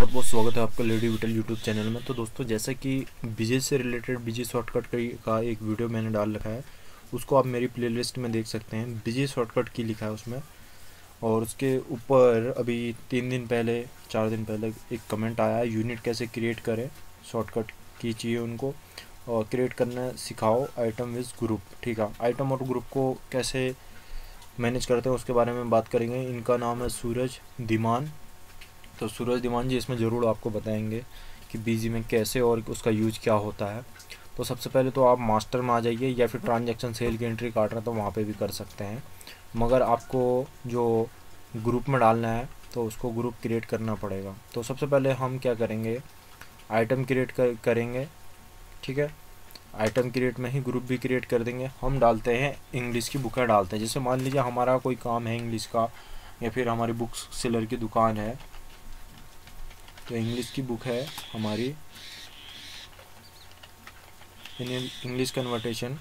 बहुत बहुत स्वागत है आपका लेडी विटल यूट्यूब चैनल में। तो दोस्तों, जैसा कि बीजे से रिलेटेड बीजे शॉर्टकट का एक वीडियो मैंने डाल रखा है, उसको आप मेरी प्लेलिस्ट में देख सकते हैं। बीजे शॉर्टकट की लिखा है उसमें, और उसके ऊपर अभी 3 दिन पहले 4 दिन पहले एक कमेंट आया है, यूनिट कैसे क्रिएट करें, शॉर्टकट की चाहिए उनको और क्रिएट करना सिखाओ आइटम विज ग्रुप। ठीक है, आइटम और ग्रुप को कैसे मैनेज करते हैं उसके बारे में बात करेंगे। इनका नाम है सूरज धीमान। तो सूरज धीमान जी इसमें ज़रूर आपको बताएंगे कि बीजी में कैसे और उसका यूज क्या होता है। तो सबसे पहले तो आप मास्टर में आ जाइए, या फिर ट्रांजैक्शन सेल की एंट्री काट रहे हैं तो वहाँ पे भी कर सकते हैं, मगर आपको जो ग्रुप में डालना है तो उसको ग्रुप क्रिएट करना पड़ेगा। तो सबसे पहले हम क्या करेंगे, आइटम क्रिएट करेंगे। ठीक है, आइटम क्रिएट में ही ग्रुप भी क्रिएट कर देंगे। हम डालते हैं इंग्लिश की बुकें डालते हैं। जैसे मान लीजिए हमारा कोई काम है इंग्लिश का, या फिर हमारी बुक सेलर की दुकान है, तो इंग्लिश की बुक है हमारी इंग्लिश कन्वर्टेशन।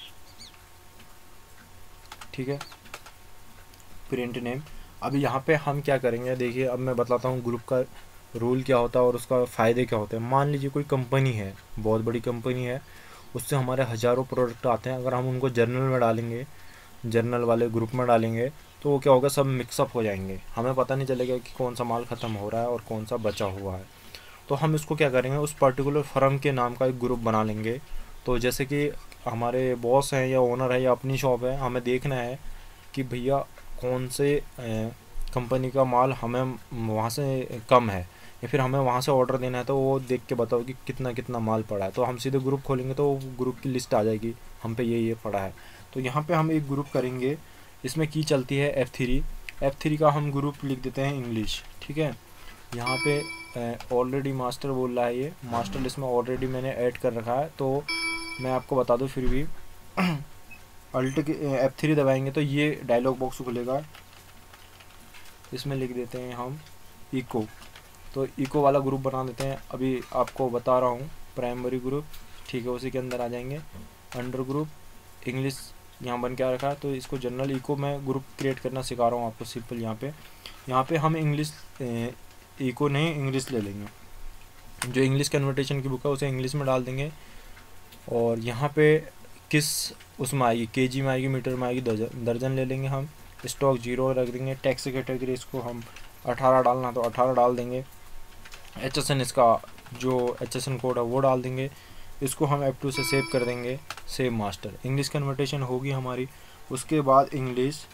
ठीक है, प्रिंट नेम। अभी यहाँ पे हम क्या करेंगे, देखिए अब मैं बताता हूँ ग्रुप का रूल क्या होता है और उसका फ़ायदे क्या होते हैं। मान लीजिए कोई कंपनी है, बहुत बड़ी कंपनी है, उससे हमारे हज़ारों प्रोडक्ट आते हैं। अगर हम उनको जर्नल में डालेंगे, जर्नल वाले ग्रुप में डालेंगे, तो वो क्या होगा, सब मिक्सअप हो जाएंगे, हमें पता नहीं चलेगा कि कौन सा माल ख़त्म हो रहा है और कौन सा बचा हुआ है। तो हम इसको क्या करेंगे, उस पर्टिकुलर फर्म के नाम का एक ग्रुप बना लेंगे। तो जैसे कि हमारे बॉस हैं या ओनर है या अपनी शॉप है, हमें देखना है कि भैया कौन से कंपनी का माल हमें वहाँ से कम है, या फिर हमें वहाँ से ऑर्डर देना है, तो वो देख के बताओ कि कितना कितना माल पड़ा है। तो हम सीधे ग्रुप खोलेंगे तो ग्रुप की लिस्ट आ जाएगी, हम पे ये पड़ा है। तो यहाँ पे हम एक ग्रुप करेंगे, इसमें की चलती है F3 का हम ग्रुप लिख देते हैं इंग्लिश। ठीक है, यहाँ पे ऑलरेडी मास्टर बोल रहा है, ये मास्टर लिस्ट में ऑलरेडी मैंने ऐड कर रखा है। तो मैं आपको बता दूँ फिर भी अल्ट के F3 दबाएंगे तो ये डायलॉग बॉक्स खुलेगा, इसमें लिख देते हैं हम इको। तो इको वाला ग्रुप बना देते हैं, अभी आपको बता रहा हूँ, प्राइमरी ग्रुप। ठीक है, उसी के अंदर आ जाएंगे, अंडर ग्रुप इंग्लिश यहाँ बन के आ रखा है, तो इसको जनरल इको मैं ग्रुप क्रिएट करना सिखा रहा हूँ आपको सिंपल। यहाँ पे हम इंग्लिश इको नहीं इंग्लिश ले लेंगे, जो इंग्लिश कन्वर्टेशन की बुक है उसे इंग्लिश में डाल देंगे। और यहाँ पे किस उसमें आएगी, केजी में आएगी, मीटर में आएगी, दर्जन ले लेंगे हम। स्टॉक 0 रख देंगे। टैक्स कैटेगरी इसको हम 18 डालना तो 18 डाल देंगे। HSN इसका जो HSN कोड है वो डाल देंगे। इसको हम F2 से सेव कर देंगे, सेव मास्टर। इंग्लिश कन्वर्टेशन होगी हमारी। उसके बाद इंग्लिश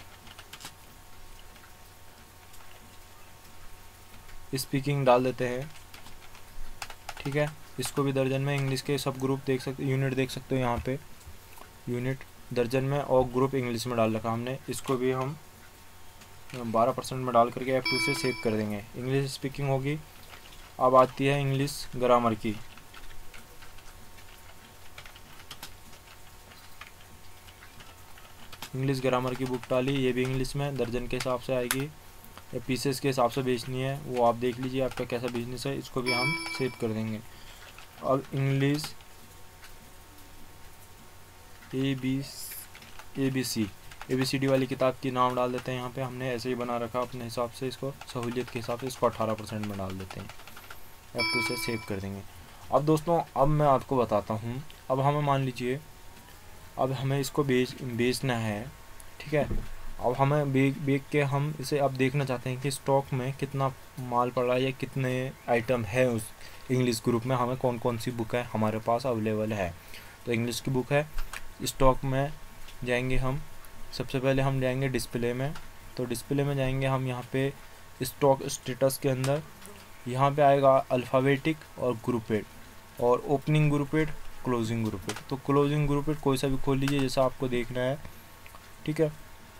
स्पीकिंग डाल देते हैं। ठीक है, इसको भी दर्जन में इंग्लिश के सब ग्रुप देख सकते, यूनिट देख सकते हो यहाँ पे, यूनिट दर्जन में और ग्रुप इंग्लिश में डाल रखा हमने। इसको भी हम 12% में डाल करके F2 से सेव कर देंगे। इंग्लिश स्पीकिंग होगी। अब आती है इंग्लिश ग्रामर की। इंग्लिश ग्रामर की बुक डाली, ये भी इंग्लिश में दर्जन के हिसाब से आएगी, या पीसेस के हिसाब से बेचनी है वो आप देख लीजिए आपका कैसा बिजनेस है। इसको भी हम सेव कर देंगे। अब इंग्लिश ABCD वाली किताब की नाम डाल देते हैं। यहाँ पे हमने ऐसे ही बना रखा अपने हिसाब से, इसको सहूलियत के हिसाब से इसको 18% में डाल देते हैं। F2 से सेव कर देंगे। अब दोस्तों, अब मैं आपको बताता हूँ, अब हमें मान लीजिए अब हमें इसको बेचना है। ठीक है, अब हमें बेच के हम इसे अब देखना चाहते हैं कि स्टॉक में कितना माल पड़ा है या कितने आइटम है उस इंग्लिश ग्रुप में, हमें कौन कौन सी बुक है हमारे पास अवेलेबल है। तो इंग्लिश की बुक है, स्टॉक में जाएंगे हम। सबसे पहले हम जाएंगे डिस्प्ले में। तो डिस्प्ले में जाएंगे हम, यहाँ पे स्टॉक स्टेटस के अंदर यहाँ पे आएगा अल्फ़ाबेटिक और ग्रुपेड, और ओपनिंग ग्रुपेड, क्लोजिंग ग्रुपेड। तो क्लोजिंग ग्रुपेड कोई सा भी खोल लीजिए जैसा आपको देखना है। ठीक है,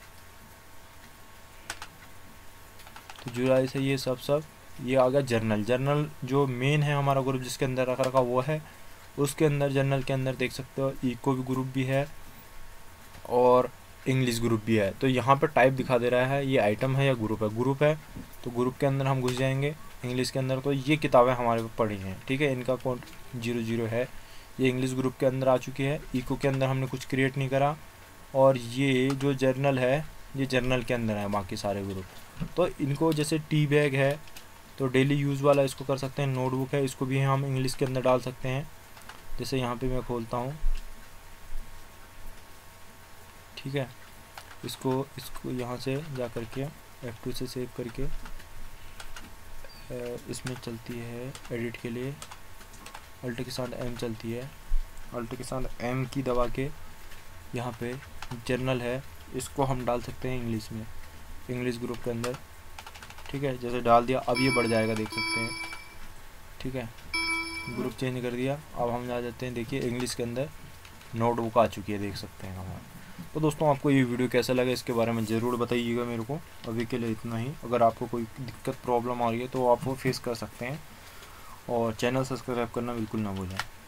तो जुलाई से ये सब ये आ गया जर्नल जो मेन है हमारा ग्रुप जिसके अंदर रखा वो है। उसके अंदर जर्नल के अंदर देख सकते हो इको भी ग्रुप भी है और इंग्लिश ग्रुप भी है। तो यहाँ पर टाइप दिखा दे रहा है ये आइटम है या ग्रुप है। ग्रुप है तो ग्रुप के अंदर हम घुस जाएंगे इंग्लिश के अंदर। तो ये किताबें हमारे पास पड़ी हैं। ठीक है, इनका कोड 00 है। ये इंग्लिश ग्रुप के अंदर आ चुकी है। इको के अंदर हमने कुछ क्रिएट नहीं करा। और ये जो जर्नल है ये जर्नल के अंदर है बाकी सारे ग्रुप। तो इनको जैसे टी बैग है तो डेली यूज़ वाला इसको कर सकते हैं। नोटबुक है, इसको भी हम इंग्लिश के अंदर डाल सकते हैं। जैसे यहाँ पे मैं खोलता हूँ, ठीक है, इसको यहाँ से जा करके F2 से सेव करके इसमें चलती है एडिट के लिए, अल्ट के साथ M चलती है, अल्ट के साथ M की दबा के यहाँ पे जर्नल है, इसको हम डाल सकते हैं इंग्लिश में, इंग्लिश ग्रुप के अंदर, ठीक है। जैसे डाल दिया, अब ये बढ़ जाएगा, देख सकते हैं, ठीक है। ग्रुप चेंज कर दिया, अब हम आ जाते हैं, देखिए इंग्लिश के अंदर नोटबुक आ चुकी है, देख सकते हैं हमारा। तो दोस्तों आपको ये वीडियो कैसा लगा इसके बारे में ज़रूर बताइएगा मेरे को। अभी के लिए इतना ही। अगर आपको कोई दिक्कत प्रॉब्लम आ रही है तो आप वो फेस कर सकते हैं, और चैनल सब्सक्राइब करना बिल्कुल ना भूलें।